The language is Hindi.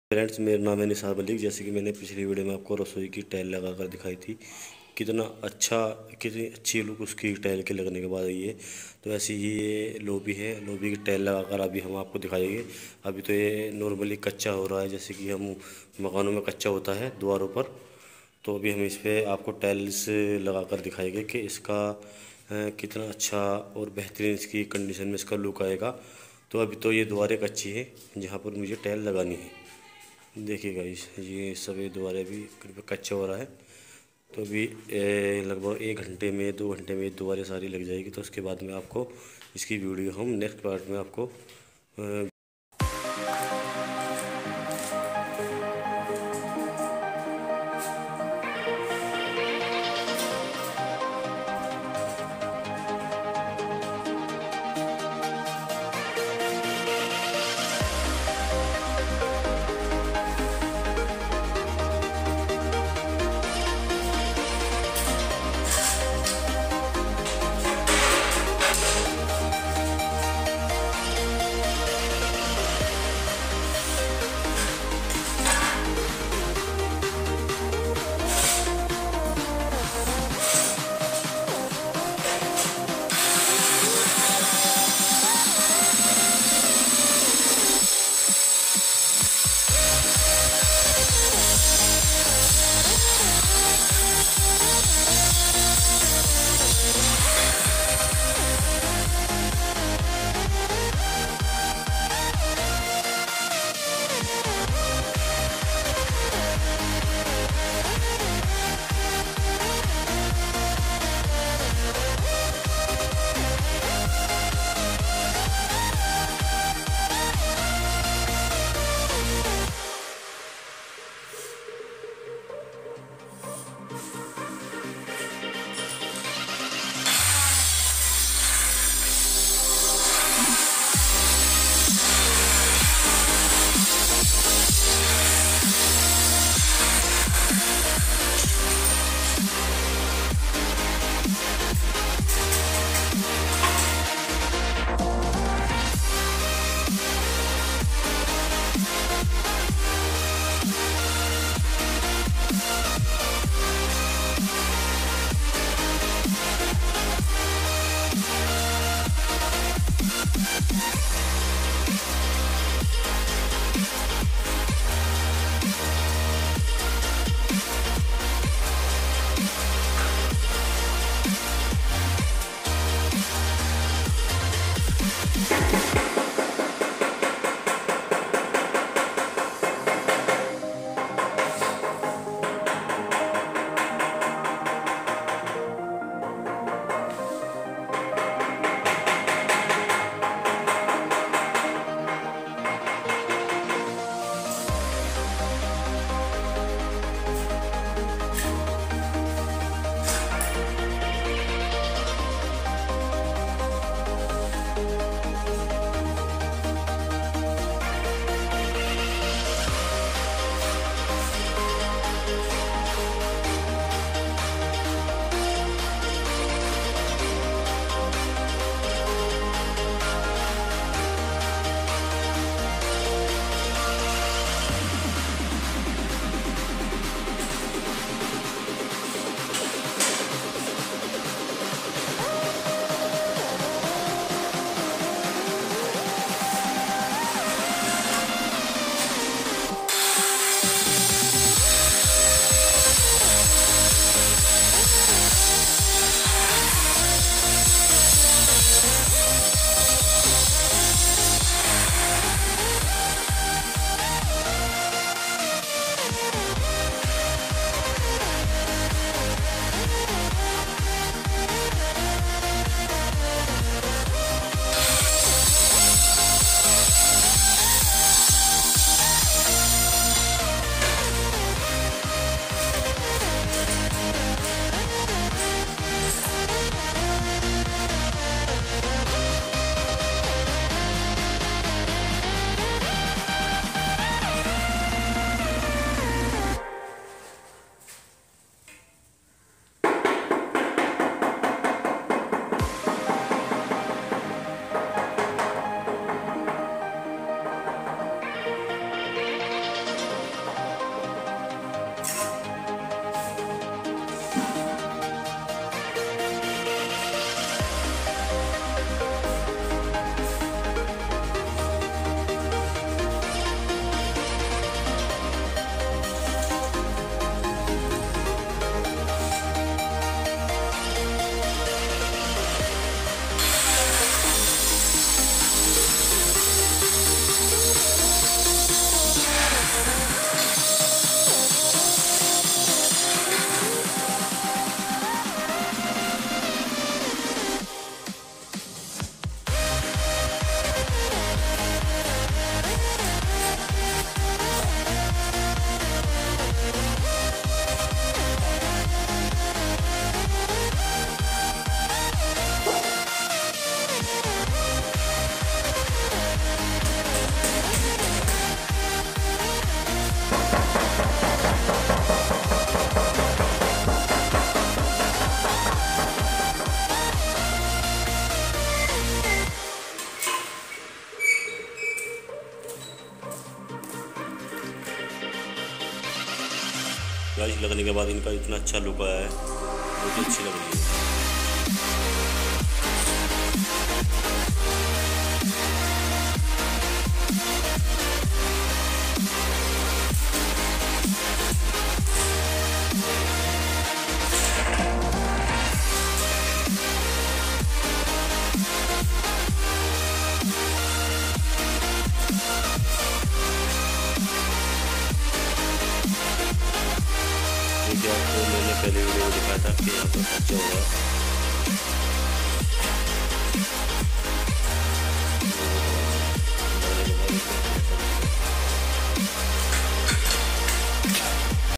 फ्रेंड्स, मेरा नाम है निसार मलिक। जैसे कि मैंने पिछली वीडियो में आपको रसोई की टाइल लगा कर दिखाई थी, कितना अच्छा, कितनी अच्छी लुक उसकी टाइल के लगने के बाद आई है। तो ऐसी ही ये लॉबी है। लॉबी की टाइल लगाकर अभी हम आपको दिखाएंगे। अभी तो ये नॉर्मली कच्चा हो रहा है, जैसे कि हम मकानों में कच्चा होता है द्वारों पर। तो अभी हम इस पर आपको टाइल्स लगा कर दिखाएंगे कि इसका कितना अच्छा और बेहतरीन इसकी कंडीशन में इसका लुक आएगा। तो अभी तो ये दीवारें कच्ची है जहाँ पर मुझे टाइल लगानी है। देखिएगा ये सभी दोबारा भी कच्चा हो रहा है। तो अभी लगभग 1 घंटे में 2 घंटे में दोबारा सारी लग जाएगी। तो उसके बाद में आपको इसकी वीडियो हम नेक्स्ट पार्ट में आपको गाइस लगने के बाद इनका इतना अच्छा लुक आया है, बहुत ही अच्छी लग रही है। देखिए आपको मैंने पहले वीडियो में दिखाया था कि यहाँ पर खर्चा होगा